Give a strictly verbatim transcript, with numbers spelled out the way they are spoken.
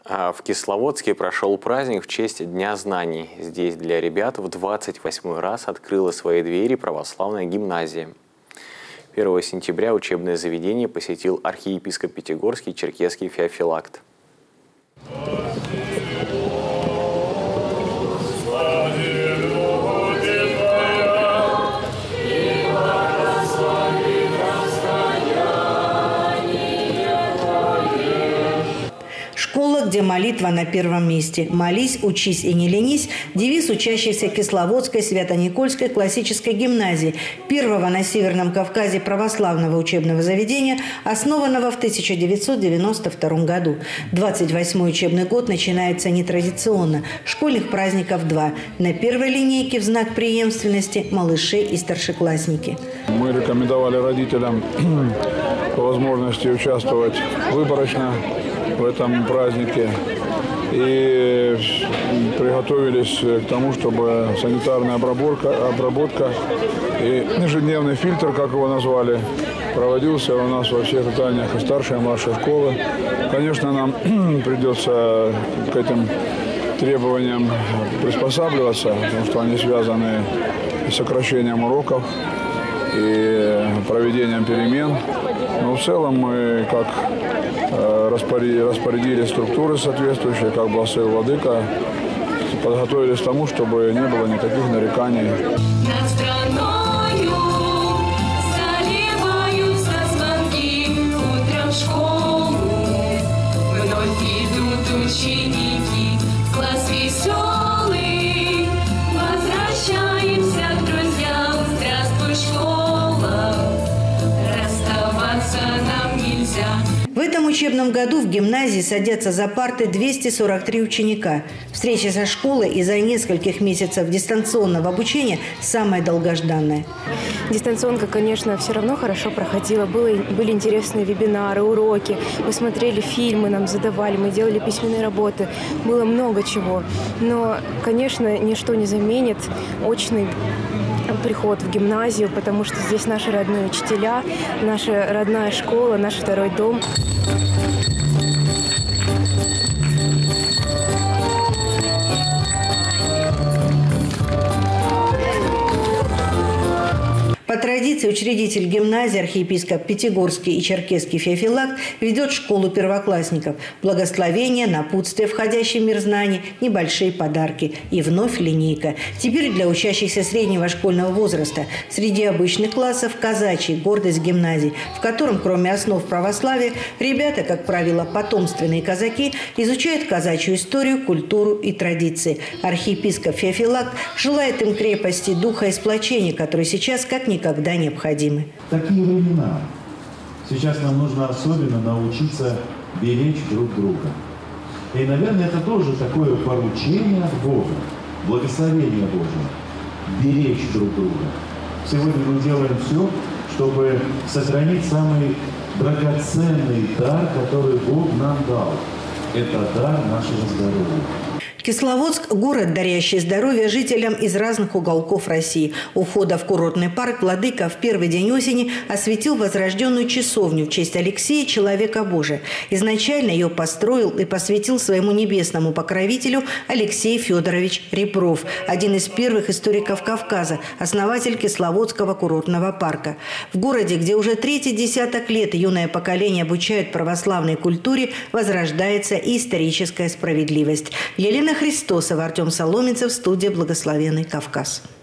В Кисловодске прошел праздник в честь Дня знаний. Здесь для ребят в двадцать восьмой раз открыла свои двери православная гимназия. первого сентября учебное заведение посетил архиепископ Пятигорский Черкесский Феофилакт. Школа, где молитва на первом месте. «Молись, учись и не ленись» – девиз учащихся Кисловодской Свято-Никольской классической гимназии, первого на Северном Кавказе православного учебного заведения, основанного в тысяча девятьсот девяносто втором году. двадцать восьмой учебный год начинается нетрадиционно. Школьных праздников два. На первой линейке в знак преемственности малыши и старшеклассники. Мы рекомендовали родителям по возможности участвовать выборочно в этом празднике и приготовились к тому, чтобы санитарная обработка, обработка и ежедневный фильтр, как его назвали, проводился у нас во всех зданиях и старшей, и младшей школы. Конечно, нам придется к этим требованиям приспосабливаться, потому что они связаны с сокращением уроков и проведением перемен. Но в целом мы, как распорядили, распорядили структуры соответствующие, как благословил владыка, подготовились к тому, чтобы не было никаких нареканий. Над страною заливаются звонки, утром в школу вновь идут ученики, в класс веселый, возвращаемся к друзьям. Здравствуй, школа, расставаться нам нельзя. В этом учебном году в гимназии садятся за парты двести сорок три ученика. Встреча со школой из-за нескольких месяцев дистанционного обучения самая долгожданная. Дистанционка, конечно, все равно хорошо проходила. Было, были интересные вебинары, уроки. Мы смотрели фильмы, нам задавали, мы делали письменные работы. Было много чего. Но, конечно, ничто не заменит очный приход в гимназию, потому что здесь наши родные учителя, наша родная школа, наш второй дом. По традиции учредитель гимназии архиепископ Пятигорский и Черкесский Феофилакт ведет школу первоклассников. Благословение, напутствие, входящее в мир знаний, небольшие подарки. И вновь линейка. Теперь для учащихся среднего школьного возраста. Среди обычных классов казачий, гордость гимназии, в котором, кроме основ православия, ребята, как правило, потомственные казаки, изучают казачью историю, культуру и традиции. Архиепископ Феофилакт желает им крепости духа и сплочения, которые сейчас как никогда никогда необходимы. Такие времена. Сейчас нам нужно особенно научиться беречь друг друга. И, наверное, это тоже такое поручение от Бога, благословение Божие, беречь друг друга. Сегодня мы делаем все, чтобы сохранить самый драгоценный дар, который Бог нам дал. Это дар нашего здоровья. Кисловодск – город, дарящий здоровье жителям из разных уголков России. У входа в курортный парк владыка в первый день осени осветил возрожденную часовню в честь Алексея, человека Божия. Изначально ее построил и посвятил своему небесному покровителю Алексей Федорович Ребров, один из первых историков Кавказа, основатель Кисловодского курортного парка. В городе, где уже третий десяток лет юное поколение обучают православной культуре, возрождается и историческая справедливость. Елена Христосова, Артем Соломенцев, студия «Благословенный Кавказ».